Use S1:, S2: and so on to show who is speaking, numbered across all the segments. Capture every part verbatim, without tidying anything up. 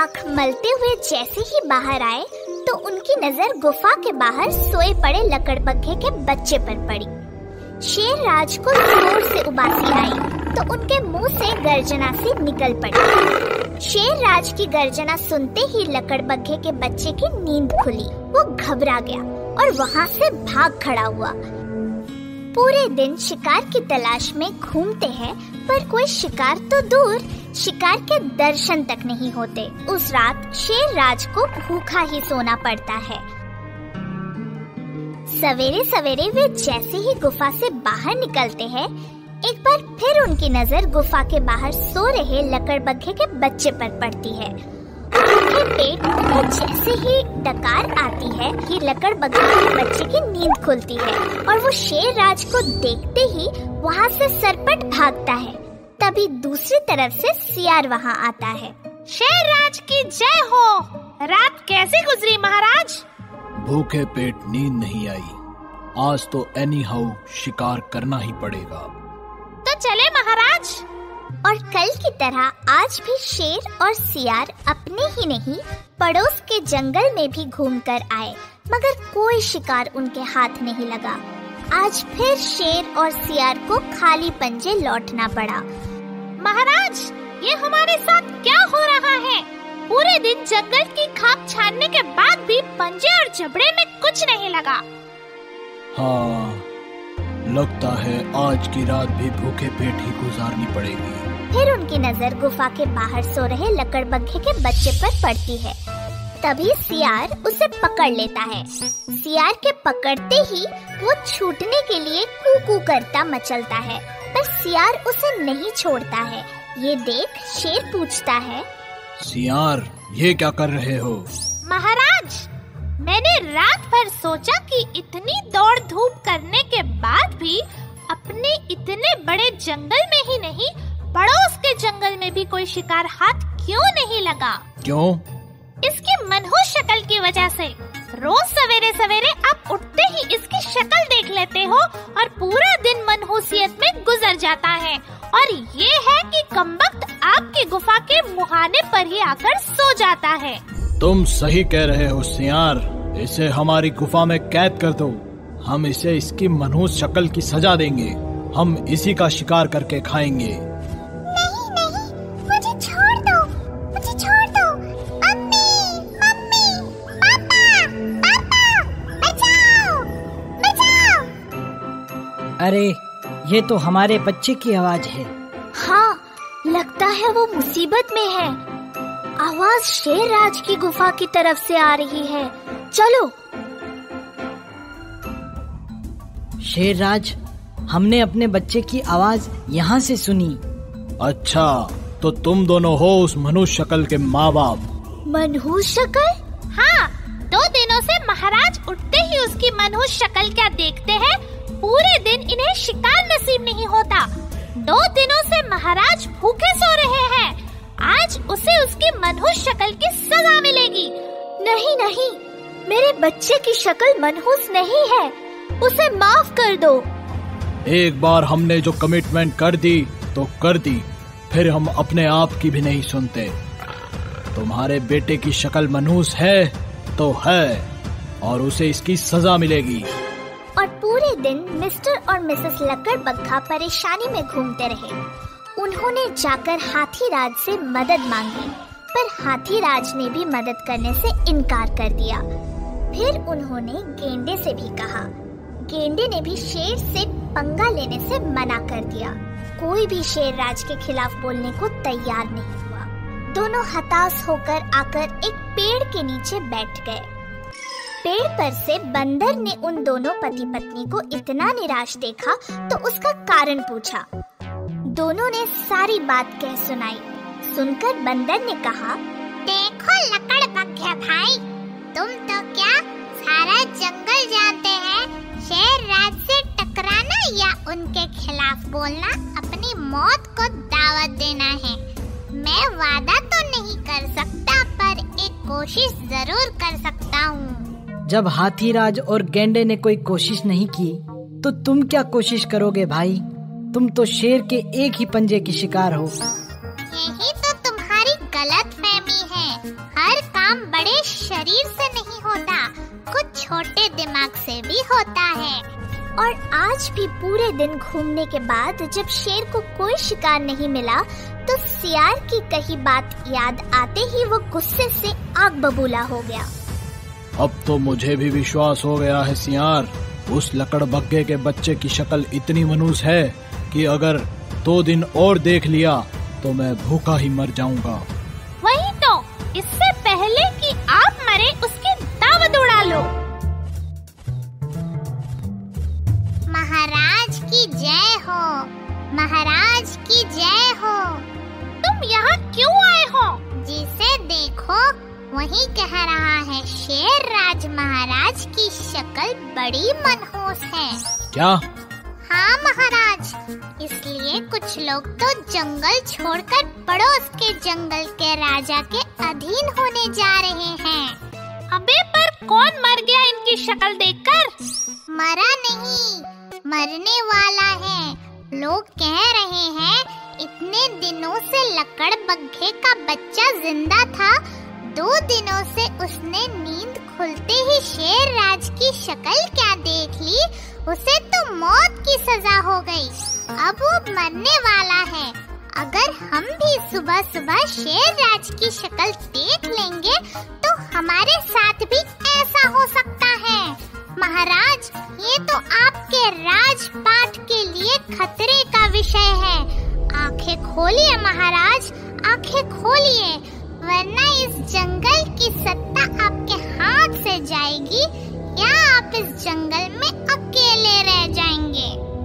S1: आँख मलते हुए जैसे ही बाहर आए तो उनकी नजर गुफा के बाहर सोए पड़े लकड़बग्घे के बच्चे पर पड़ी। शेर राज को जोर से उबासी आई तो उनके मुंह से गर्जना सी निकल पड़ी। शेर राज की गर्जना सुनते ही लकड़बग्घे के बच्चे की नींद खुली। वो घबरा गया और वहाँ से भाग खड़ा हुआ। पूरे दिन शिकार की तलाश में घूमते हैं पर कोई शिकार तो दूर, शिकार के दर्शन तक नहीं होते। उस रात शेर राज को भूखा ही सोना पड़ता है। सवेरे सवेरे वे जैसे ही गुफा से बाहर निकलते हैं, एक बार फिर उनकी नजर गुफा के बाहर सो रहे लकड़बग्घे के बच्चे पर पड़ती है। उनके पेट में जैसे ही डकार आती है कि लकड़बग्घे के बच्चे की नींद खुलती है और वो शेर राज को देखते ही वहाँ से सरपट भागता है। तभी दूसरी तरफ से सियार वहाँ आता है।
S2: शेर राज की जय हो। रात कैसी गुजरी महाराज?
S3: भूखे पेट नींद नहीं आई। आज तो एनी हाउ शिकार करना ही पड़ेगा।
S2: तो चले महाराज।
S1: और कल की तरह आज भी शेर और सियार अपने ही नहीं पड़ोस के जंगल में भी घूमकर आए, मगर कोई शिकार उनके हाथ नहीं लगा। आज फिर शेर और सियार को खाली पंजे लौटना पड़ा।
S2: महाराज, ये हमारे साथ क्या हो रहा है? पूरे दिन जंगल की खाक छानने के बाद भी पंजे और जबड़े में कुछ नहीं लगा।
S3: हाँ, लगता है आज की रात भी भूखे पेट ही गुजारनी पड़ेगी।
S1: फिर उनकी नजर गुफा के बाहर सो रहे लकड़बग्घे के बच्चे पर पड़ती है। तभी सियार उसे पकड़ लेता है। सियार के पकड़ते ही वो छूटने के लिए कू-कू करता मचलता है, पर सियार उसे नहीं छोड़ता है। ये देख शेर पूछता है,
S3: सियार ये क्या कर रहे हो?
S2: महाराज, मैंने रात भर सोचा कि इतनी दौड़ धूप करने के बाद भी अपने इतने बड़े जंगल में ही नहीं, पड़ोस के जंगल में भी कोई शिकार हाथ क्यों नहीं लगा?
S3: क्यों?
S2: इसकी मनहूस शक्ल की वजह से। रोज सवेरे सवेरे आप उठते ही इसकी शक्ल देख लेते हो और पूरा दिन मनहूसियत में गुजर जाता है। और ये है कि कमबख्त आपकी गुफा के मुहाने पर ही आकर सो जाता है।
S3: तुम सही कह रहे हो सियार। इसे हमारी गुफा में कैद कर दो। हम इसे इसकी मनहूस शक्ल की सजा देंगे। हम इसी का शिकार करके खाएंगे।
S1: नहीं नहीं, मुझे छोड़ दो, मुझे छोड़ दो। मम्मी, मम्मी, पापा, पापा, बचाओ, बचाओ।
S4: अरे, ये तो हमारे बच्चे की आवाज है।
S1: हाँ, लगता है वो मुसीबत में है। आवाज शेर राज की गुफा की तरफ से आ रही है। चलो।
S4: शेर राज, हमने अपने बच्चे की आवाज यहाँ से सुनी।
S3: अच्छा, तो तुम दोनों हो उस मनहूस शक्ल के माँ बाप?
S1: मनहूस शक्ल?
S2: हाँ, दो दिनों से महाराज उठते ही उसकी मनहूस शक्ल क्या देखते हैं। पूरे दिन इन्हें शिकार नसीब नहीं होता। दो दिनों से महाराज भूखे सो रहे हैं। आज उसे उसकी मनहूस शक्ल की सजा मिलेगी।
S1: नहीं नहीं, मेरे बच्चे की शक्ल मनहूस नहीं है, उसे माफ कर दो।
S3: एक बार हमने जो कमिटमेंट कर दी तो कर दी, फिर हम अपने आप की भी नहीं सुनते। तुम्हारे बेटे की शक्ल मनहूस है तो है और उसे इसकी सजा मिलेगी।
S1: और पूरे दिन मिस्टर और मिसेस लकड़बग्घा परेशानी में घूमते रहे। उन्होंने जाकर हाथीराज से मदद मांगी, पर हाथीराज ने भी मदद करने से इनकार कर दिया। फिर उन्होंने गेंडे से भी कहा। गेंडे ने भी शेर से पंगा लेने से मना कर दिया। कोई भी शेर राज के खिलाफ बोलने को तैयार नहीं हुआ। दोनों हताश होकर आकर एक पेड़ के नीचे बैठ गए। पेड़ पर से बंदर ने उन दोनों पति पत्नी को इतना निराश देखा तो उसका कारण पूछा। दोनों ने सारी बात कह सुनाई। सुनकर बंदर ने कहा,
S5: देखो लकड़बग्घे भाई, तुम तो क्या सारा जंगल जानते हैं। शेर राज से टकराना या उनके खिलाफ बोलना अपनी मौत को दावत देना है। मैं वादा तो नहीं कर सकता, पर एक कोशिश जरूर कर सकता हूँ।
S4: जब हाथीराज और गेंडे ने कोई कोशिश नहीं की तो तुम क्या कोशिश करोगे भाई? तुम तो शेर के एक ही पंजे की शिकार हो।
S5: यही तो तुम्हारी गलतफहमी है। हर काम बड़े शरीर से नहीं होता, कुछ छोटे दिमाग से भी होता है।
S1: और आज भी पूरे दिन घूमने के बाद जब शेर को कोई शिकार नहीं मिला तो सियार की कही बात याद आते ही वो गुस्से से आग बबूला हो गया।
S3: अब तो मुझे भी विश्वास हो गया है सियार, उस लकड़बग्घे के बच्चे की शक्ल इतनी मनहूस है कि अगर दो दिन और देख लिया तो मैं भूखा ही मर जाऊंगा।
S2: वही तो, इससे पहले कि आप मरे उसकी दावत उड़ा लो।
S5: महाराज की जय हो, महाराज की जय हो।
S2: तुम यहाँ क्यों आए हो?
S5: जिसे देखो वही कह रहा है, शेर राज महाराज की शक्ल बड़ी मनहूस है।
S3: क्या?
S5: हाँ महाराज, इसलिए कुछ लोग तो जंगल छोड़कर पड़ोस के जंगल के राजा के अधीन होने जा रहे हैं।
S2: अबे पर कौन मर गया इनकी शक्ल देखकर?
S5: मरा नहीं, मरने वाला है। लोग कह रहे हैं इतने दिनों से लकड़बग्घे का बच्चा जिंदा था, दो दिनों से उसने नींद खुलते ही शेर राज की शक्ल क्या देख ली, उसे तो मौत की सजा हो गई। अब वो मरने वाला है। अगर हम भी सुबह सुबह शेर राज की शक्ल देख लेंगे तो हमारे साथ भी ऐसा हो सकता है। महाराज, ये तो आपके राजपाट के लिए खतरे का विषय है। आंखें खोलिए महाराज, आंखें खोलिए, वरना इस जंगल की सत्ता आपके हाथ से जाएगी या आप इस जंगल में अकेले रह जाएंगे।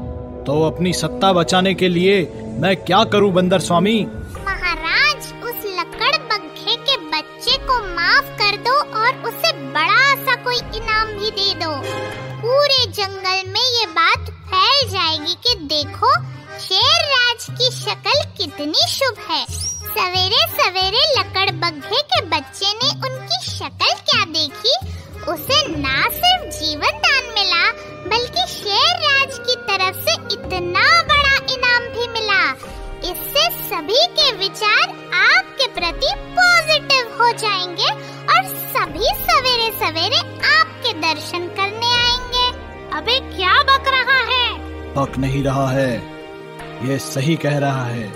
S3: तो अपनी सत्ता बचाने के लिए मैं क्या करूं बंदर स्वामी?
S5: महाराज, उस लकड़बग्घे के बच्चे को माफ कर दो और उसे बड़ा सा कोई इनाम भी दे दो। पूरे जंगल में ये बात फैल जाएगी कि देखो शेर राज की शक्ल कितनी शुभ है। सवेरे सवेरे लकड़बग्घे के बच्चे ने उनकी शक्ल क्या देखी, उसे ना सिर्फ जीवन दान मिला बल्कि शेर राज की तरफ से इतना बड़ा इनाम भी मिला। इससे सभी के विचार आपके प्रति पॉजिटिव हो जाएंगे और सभी सवेरे सवेरे आपके दर्शन करने आएंगे।
S2: अबे क्या बक रहा है?
S3: बक नहीं रहा है, ये सही कह रहा है।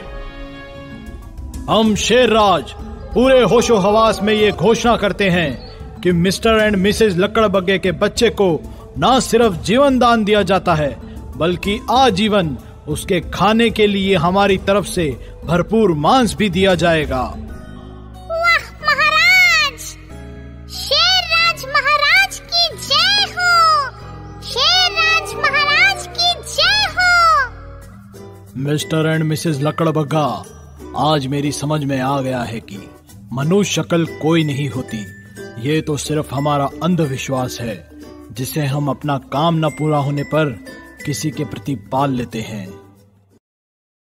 S3: हम शेरराज पूरे होशो हवास में ये घोषणा करते हैं कि मिस्टर एंड मिसेज लकड़बग्घे के बच्चे को न सिर्फ जीवन दान दिया जाता है बल्कि आजीवन उसके खाने के लिए हमारी तरफ से भरपूर मांस भी दिया जाएगा।
S5: वाह महाराज, शेरराज महाराज की जय हो, शेरराज महाराज की जय हो।
S3: मिस्टर एंड मिसेज लकड़बग्घा, आज मेरी समझ में आ गया है कि मनुष्य शक्ल कोई नहीं होती। ये तो सिर्फ हमारा अंधविश्वास है जिसे हम अपना काम न पूरा होने पर किसी के प्रति पाल लेते हैं।